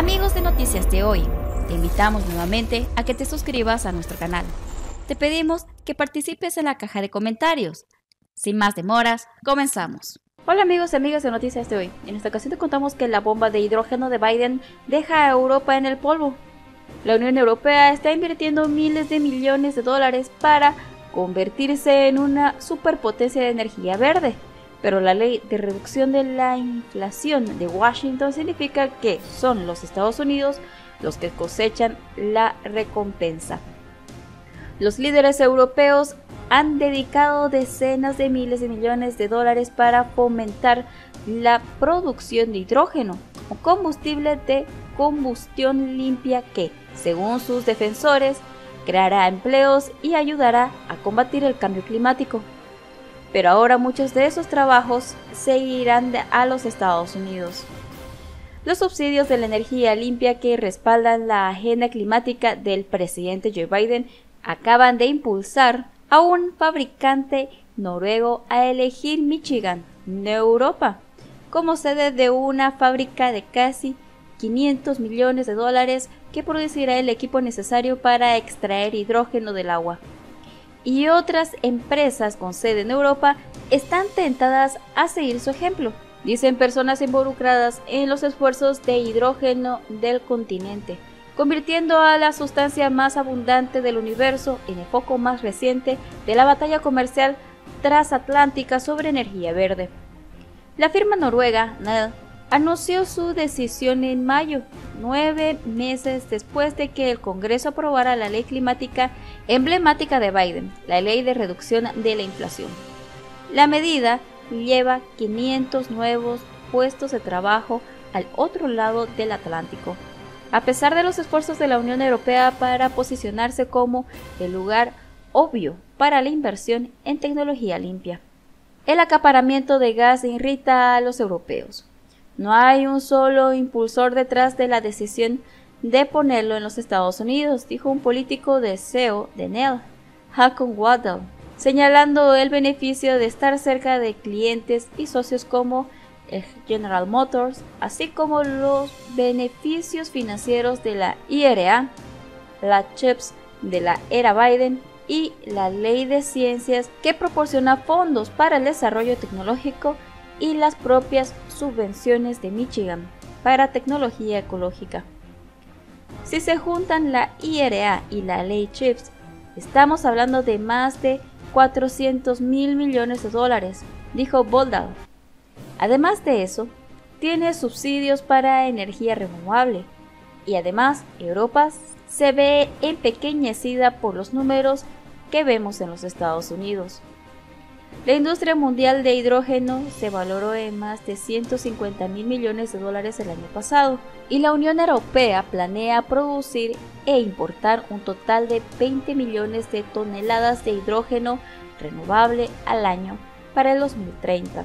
Amigos de Noticias de Hoy, te invitamos nuevamente a que te suscribas a nuestro canal. Te pedimos que participes en la caja de comentarios. Sin más demoras, comenzamos. Hola amigos y amigas de Noticias de Hoy. En esta ocasión te contamos que la bomba de hidrógeno de Biden deja a Europa en el polvo. La Unión Europea está invirtiendo miles de millones de dólares para convertirse en una superpotencia de energía verde. Pero la ley de reducción de la inflación de Washington significa que son los Estados Unidos los que cosechan la recompensa. Los líderes europeos han dedicado decenas de miles de millones de dólares para fomentar la producción de hidrógeno, un combustible de combustión limpia que, según sus defensores, creará empleos y ayudará a combatir el cambio climático. Pero ahora muchos de esos trabajos se irán a los Estados Unidos. Los subsidios de la energía limpia que respaldan la agenda climática del presidente Joe Biden acaban de impulsar a un fabricante noruego a elegir Michigan, de Europa, como sede de una fábrica de casi 500 millones de dólares que producirá el equipo necesario para extraer hidrógeno del agua. Y otras empresas con sede en Europa están tentadas a seguir su ejemplo, dicen personas involucradas en los esfuerzos de hidrógeno del continente, convirtiendo a la sustancia más abundante del universo en el foco más reciente de la batalla comercial transatlántica sobre energía verde. La firma noruega Nel anunció su decisión en mayo, 9 meses después de que el Congreso aprobara la ley climática emblemática de Biden, la ley de reducción de la inflación. La medida lleva 500 nuevos puestos de trabajo al otro lado del Atlántico, a pesar de los esfuerzos de la Unión Europea para posicionarse como el lugar obvio para la inversión en tecnología limpia. El acaparamiento de gas irrita a los europeos. No hay un solo impulsor detrás de la decisión de ponerlo en los Estados Unidos, dijo un político de CEO de Nel, Håkon Waddell, señalando el beneficio de estar cerca de clientes y socios como el General Motors, así como los beneficios financieros de la IRA, la CHIPS de la era Biden y la Ley de Ciencias que proporciona fondos para el desarrollo tecnológico y las propias subvenciones de Michigan para tecnología ecológica. Si se juntan la IRA y la ley CHIPS, estamos hablando de más de 400 mil millones de dólares, dijo Waddell. Además de eso, tiene subsidios para energía renovable y además Europa se ve empequeñecida por los números que vemos en los Estados Unidos. La industria mundial de hidrógeno se valoró en más de 150 mil millones de dólares el año pasado y la Unión Europea planea producir e importar un total de 20 millones de toneladas de hidrógeno renovable al año para el 2030.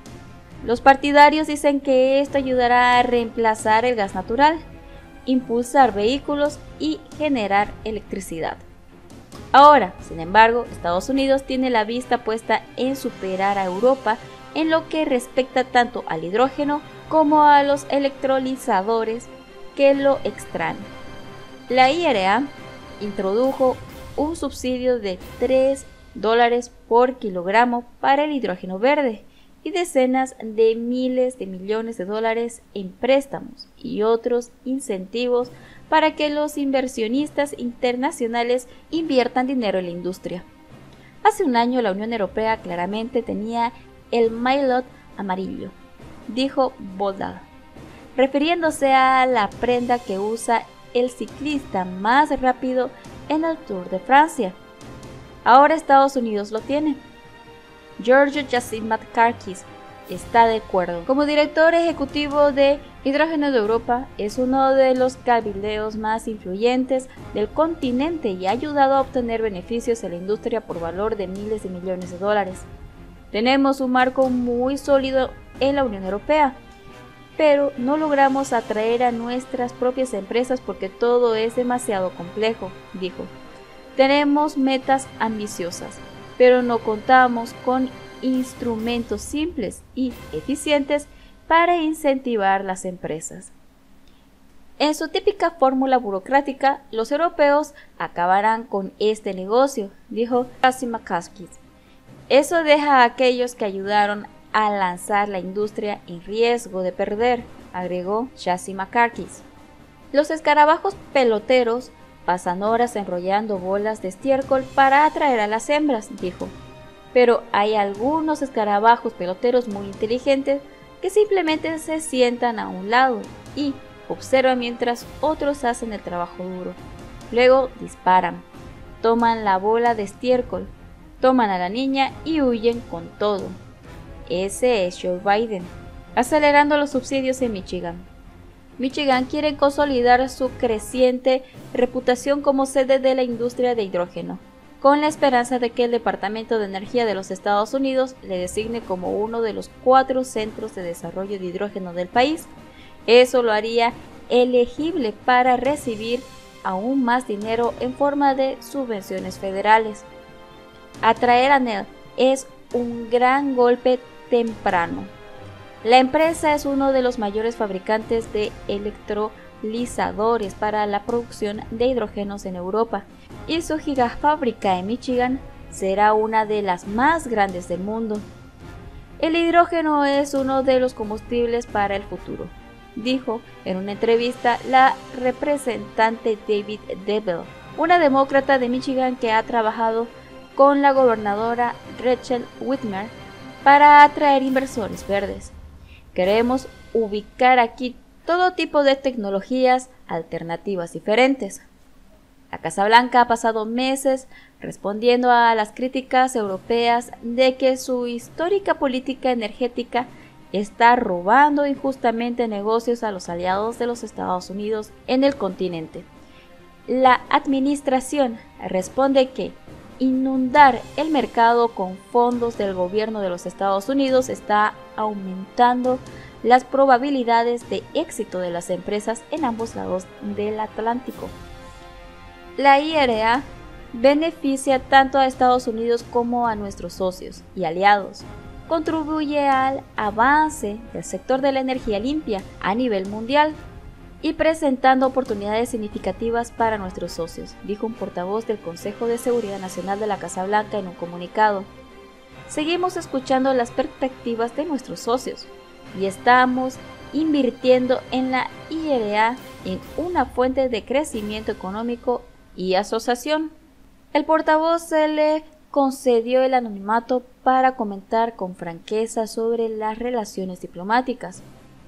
Los partidarios dicen que esto ayudará a reemplazar el gas natural, impulsar vehículos y generar electricidad. Ahora, sin embargo, Estados Unidos tiene la vista puesta en superar a Europa en lo que respecta tanto al hidrógeno como a los electrolizadores que lo extraen. La IRA introdujo un subsidio de $3 por kilogramo para el hidrógeno verde y decenas de miles de millones de dólares en préstamos y otros incentivos para que los inversionistas internacionales inviertan dinero en la industria. Hace un año la Unión Europea claramente tenía el maillot amarillo, dijo Waddell, refiriéndose a la prenda que usa el ciclista más rápido en el Tour de Francia. Ahora Estados Unidos lo tiene. Giorgio Chatzimarkakis está de acuerdo. Como director ejecutivo de Hidrógeno de Europa, es uno de los cabildeos más influyentes del continente y ha ayudado a obtener beneficios a la industria por valor de miles de millones de dólares. Tenemos un marco muy sólido en la Unión Europea, pero no logramos atraer a nuestras propias empresas porque todo es demasiado complejo, dijo. Tenemos metas ambiciosas, pero no contamos con instrumentos simples y eficientes para incentivar las empresas. En su típica fórmula burocrática, los europeos acabarán con este negocio, dijo Chatzimarkakis. Eso deja a aquellos que ayudaron a lanzar la industria en riesgo de perder, agregó Chatzimarkakis. Los escarabajos peloteros pasan horas enrollando bolas de estiércol para atraer a las hembras, dijo. Pero hay algunos escarabajos peloteros muy inteligentes que simplemente se sientan a un lado y observan mientras otros hacen el trabajo duro. Luego disparan, toman la bola de estiércol, toman a la niña y huyen con todo. Ese es Joe Biden, acelerando los subsidios en Michigan. Michigan quiere consolidar su creciente reputación como sede de la industria de hidrógeno, con la esperanza de que el Departamento de Energía de los Estados Unidos le designe como uno de los 4 centros de desarrollo de hidrógeno del país. Eso lo haría elegible para recibir aún más dinero en forma de subvenciones federales. Atraer a Nel es un gran golpe temprano. La empresa es uno de los mayores fabricantes de electrolizadores para la producción de hidrógenos en Europa, y su gigafábrica en Michigan será una de las más grandes del mundo. El hidrógeno es uno de los combustibles para el futuro, dijo en una entrevista la representante David Debel, una demócrata de Michigan que ha trabajado con la gobernadora Rachel Whitmer para atraer inversores verdes. Queremos ubicar aquí todo tipo de tecnologías alternativas diferentes. La Casa Blanca ha pasado meses respondiendo a las críticas europeas de que su histórica política energética está robando injustamente negocios a los aliados de los Estados Unidos en el continente. La administración responde que inundar el mercado con fondos del gobierno de los Estados Unidos está aumentando las probabilidades de éxito de las empresas en ambos lados del Atlántico. La IRA beneficia tanto a Estados Unidos como a nuestros socios y aliados. Contribuye al avance del sector de la energía limpia a nivel mundial y presentando oportunidades significativas para nuestros socios, dijo un portavoz del Consejo de Seguridad Nacional de la Casa Blanca en un comunicado. Seguimos escuchando las perspectivas de nuestros socios y estamos invirtiendo en la IRA en una fuente de crecimiento económico y asociación. El portavoz se le concedió el anonimato para comentar con franqueza sobre las relaciones diplomáticas.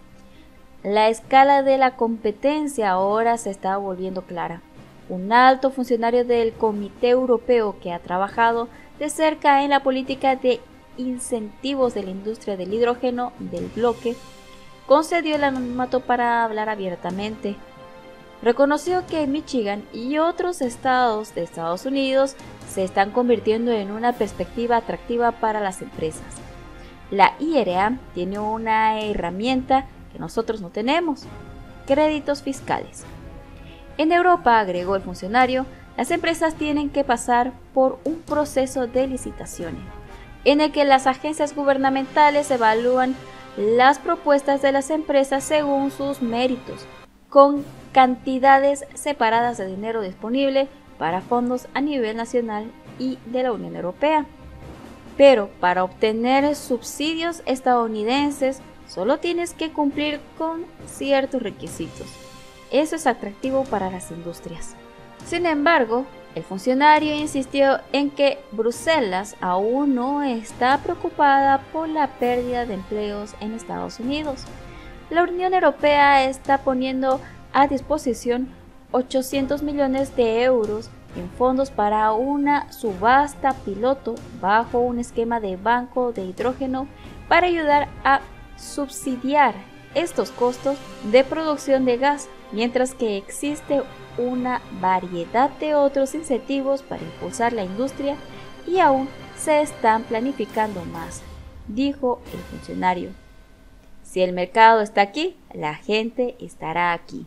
La escala de la competencia ahora se está volviendo clara. Un alto funcionario del Comité Europeo que ha trabajado de cerca en la política de incentivos de la industria del hidrógeno del bloque concedió el anonimato para hablar abiertamente. Reconoció que Michigan y otros estados de Estados Unidos se están convirtiendo en una perspectiva atractiva para las empresas. La IRA tiene una herramienta que nosotros no tenemos: créditos fiscales. En Europa, agregó el funcionario, las empresas tienen que pasar por un proceso de licitaciones, en el que las agencias gubernamentales evalúan las propuestas de las empresas según sus méritos, con cantidades separadas de dinero disponible para fondos a nivel nacional y de la Unión Europea. Pero para obtener subsidios estadounidenses solo tienes que cumplir con ciertos requisitos. Eso es atractivo para las industrias. Sin embargo, el funcionario insistió en que Bruselas aún no está preocupada por la pérdida de empleos en Estados Unidos. La Unión Europea está poniendo a disposición 800 millones de euros en fondos para una subasta piloto bajo un esquema de banco de hidrógeno para ayudar a subsidiar estos costos de producción de gas, mientras que existe una variedad de otros incentivos para impulsar la industria y aún se están planificando más, dijo el funcionario. Si el mercado está aquí, la gente estará aquí.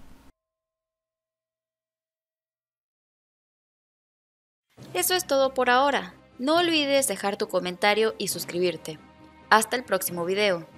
Eso es todo por ahora. No olvides dejar tu comentario y suscribirte. Hasta el próximo video.